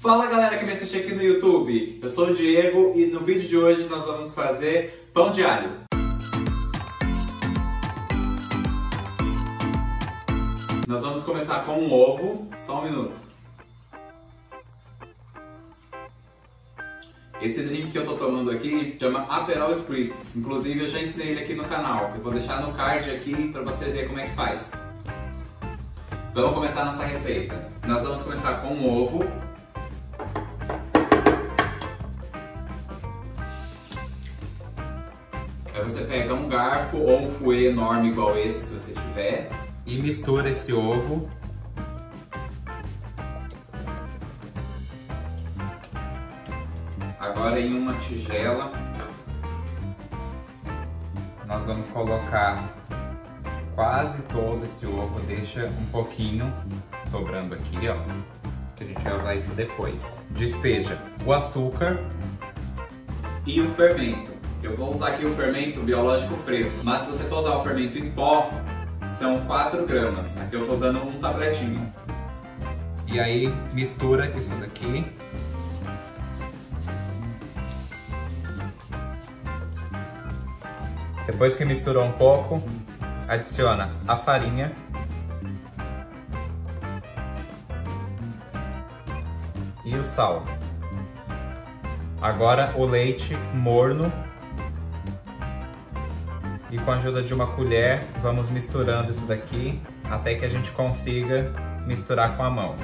Fala galera que me assiste aqui no YouTube, eu sou o Diego e no vídeo de hoje nós vamos fazer pão de alho. Nós vamos começar com um ovo, só um minuto. Esse drink que eu tô tomando aqui chama Aperol Spritz, inclusive eu já ensinei ele aqui no canal, eu vou deixar no card aqui pra você ver como é que faz. Vamos começar nossa receita. Nós vamos começar com um ovo. Aí você pega um garfo ou um fouet enorme igual esse, se você tiver, e mistura esse ovo. Agora em uma tigela, nós vamos colocar quase todo esse ovo, deixa um pouquinho sobrando aqui, ó, que a gente vai usar isso depois. Despeja o açúcar e o fermento. Eu vou usar aqui o fermento biológico fresco, mas se você for usar o fermento em pó, são 4 gramas. Aqui eu tô usando um tabletinho. E aí mistura isso daqui. Depois que misturou um pouco, adiciona a farinha. E o sal. Agora o leite morno. E com a ajuda de uma colher, vamos misturando isso daqui até que a gente consiga misturar com a mão.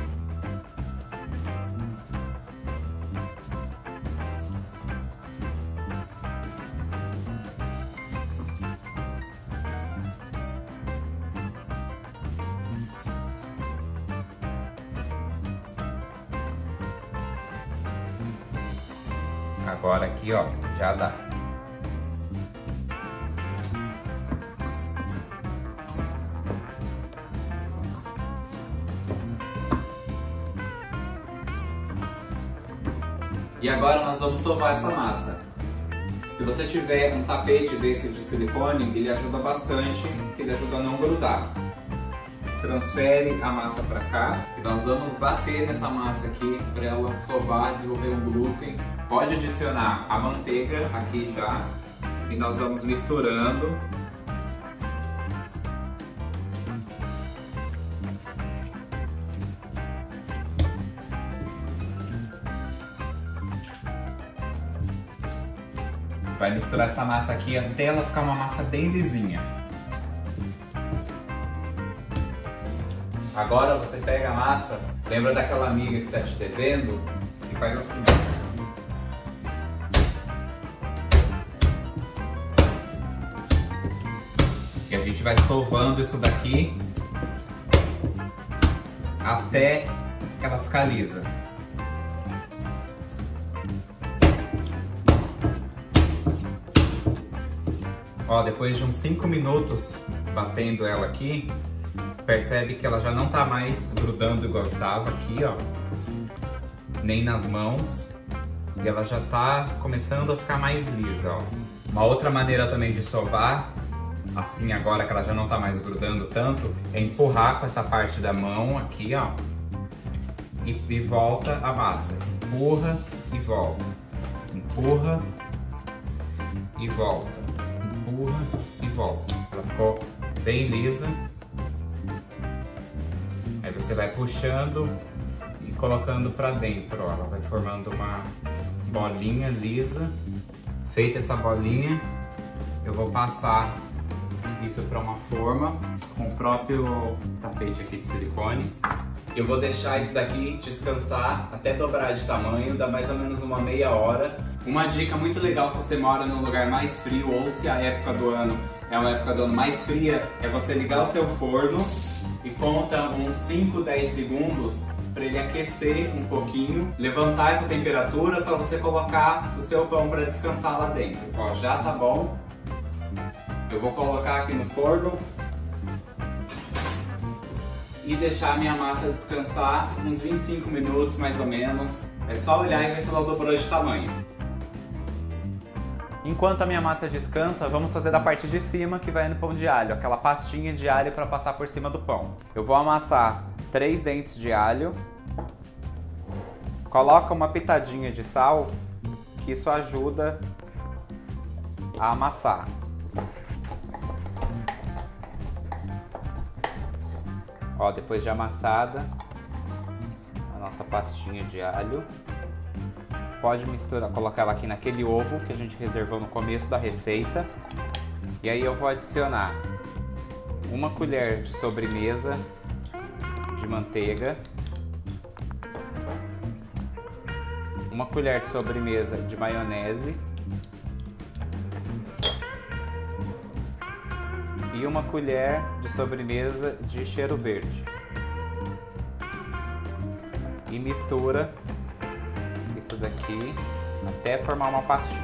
Agora aqui, ó, já dá. E agora nós vamos sovar essa massa. Se você tiver um tapete desse de silicone, ele ajuda bastante, porque ele ajuda a não grudar. Transfere a massa para cá e nós vamos bater nessa massa aqui para ela sovar, desenvolver um glúten. Pode adicionar a manteiga aqui já e nós vamos misturando. Vai misturar essa massa aqui até ela ficar uma massa bem lisinha. Agora você pega a massa, lembra daquela amiga que tá te devendo e faz assim. E a gente vai sovando isso daqui até ela ficar lisa. Ó, depois de uns 5 minutos batendo ela aqui, percebe que ela já não tá mais grudando igual estava aqui, ó, nem nas mãos, e ela já tá começando a ficar mais lisa, ó. Uma outra maneira também de sovar, assim agora que ela já não tá mais grudando tanto, é empurrar com essa parte da mão aqui, ó, e volta a massa. Empurra e volta. Empurra e volta. Empurra e volta. Ela ficou bem lisa. Aí você vai puxando e colocando pra dentro, ó. Ela vai formando uma bolinha lisa. Feita essa bolinha, eu vou passar isso para uma forma com o próprio tapete aqui de silicone. Eu vou deixar isso daqui descansar até dobrar de tamanho, dá mais ou menos uma meia hora. Uma dica muito legal se você mora num lugar mais frio ou se a época do ano é uma época do ano mais fria, é você ligar o seu forno e conta uns 5, 10 segundos para ele aquecer um pouquinho, levantar essa temperatura para você colocar o seu pão para descansar lá dentro. Ó, já tá bom. Eu vou colocar aqui no forno e deixar a minha massa descansar uns 25 minutos mais ou menos. É só olhar e ver se ela dobrou de tamanho. Enquanto a minha massa descansa, vamos fazer a parte de cima que vai no pão de alho, aquela pastinha de alho para passar por cima do pão. Eu vou amassar 3 dentes de alho. Coloca uma pitadinha de sal, que isso ajuda a amassar. Ó, depois de amassada, a nossa pastinha de alho. Pode misturar, colocar ela aqui naquele ovo que a gente reservou no começo da receita. E aí eu vou adicionar uma colher de sobremesa de manteiga, uma colher de sobremesa de maionese e uma colher de sobremesa de cheiro verde. E mistura isso daqui até formar uma pastinha.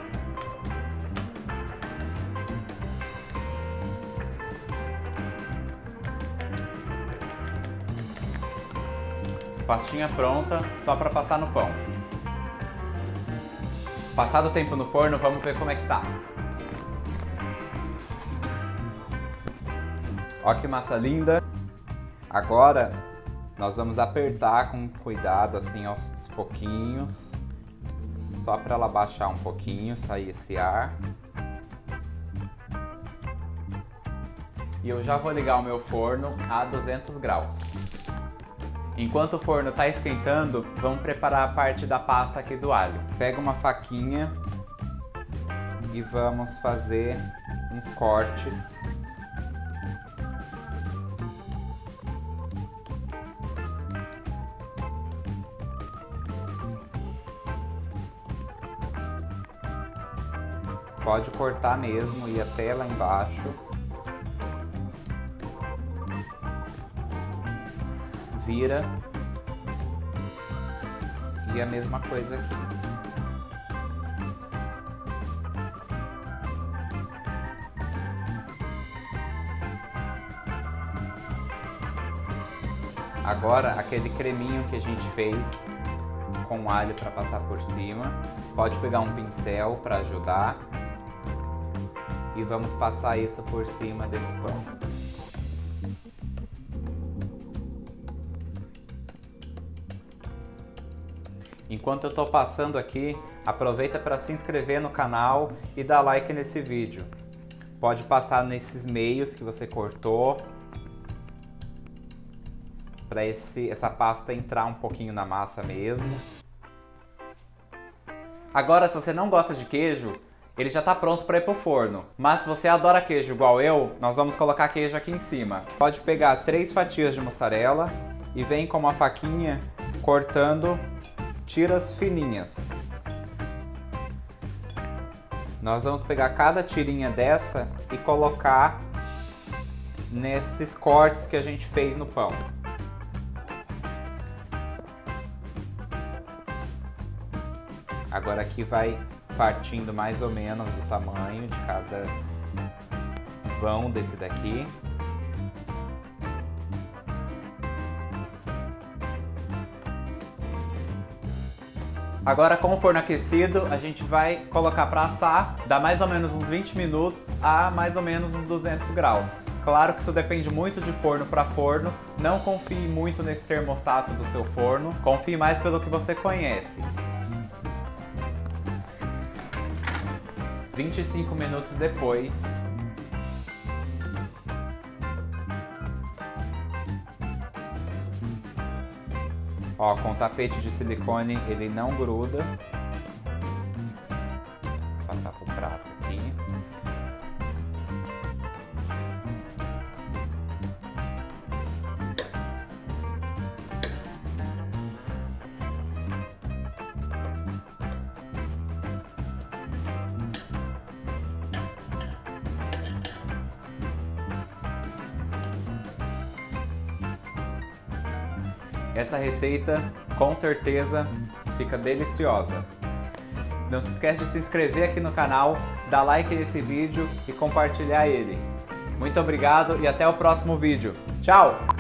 Pastinha pronta, só para passar no pão. Passado o tempo no forno, vamos ver como é que tá. Ó que massa linda. Agora nós vamos apertar com cuidado, assim, aos pouquinhos, só para ela baixar um pouquinho, sair esse ar. E eu já vou ligar o meu forno a 200 graus. Enquanto o forno está esquentando, vamos preparar a parte da pasta aqui do alho. Pega uma faquinha e vamos fazer uns cortes. Pode cortar mesmo e ir até lá embaixo. Vira. E a mesma coisa aqui. Agora, aquele creminho que a gente fez com alho para passar por cima. Pode pegar um pincel para ajudar. E vamos passar isso por cima desse pão. Enquanto eu estou passando aqui, aproveita para se inscrever no canal e dar like nesse vídeo. Pode passar nesses meios que você cortou, para essa pasta entrar um pouquinho na massa mesmo. Agora, se você não gosta de queijo, ele já está pronto para ir para o forno. Mas se você adora queijo igual eu, nós vamos colocar queijo aqui em cima. Pode pegar 3 fatias de mussarela e vem com uma faquinha cortando tiras fininhas. Nós vamos pegar cada tirinha dessa e colocar nesses cortes que a gente fez no pão. Agora aqui vai partindo mais ou menos do tamanho de cada vão desse daqui. Agora, com o forno aquecido, a gente vai colocar para assar, dá mais ou menos uns 20 minutos a mais ou menos uns 200 graus. Claro que isso depende muito de forno para forno, não confie muito nesse termostato do seu forno, confie mais pelo que você conhece. 25 minutos depois, ó, com o tapete de silicone ele não gruda. Vou passar pro prato aqui. Essa receita, com certeza, fica deliciosa. Não se esquece de se inscrever aqui no canal, dar like nesse vídeo e compartilhar ele. Muito obrigado e até o próximo vídeo. Tchau!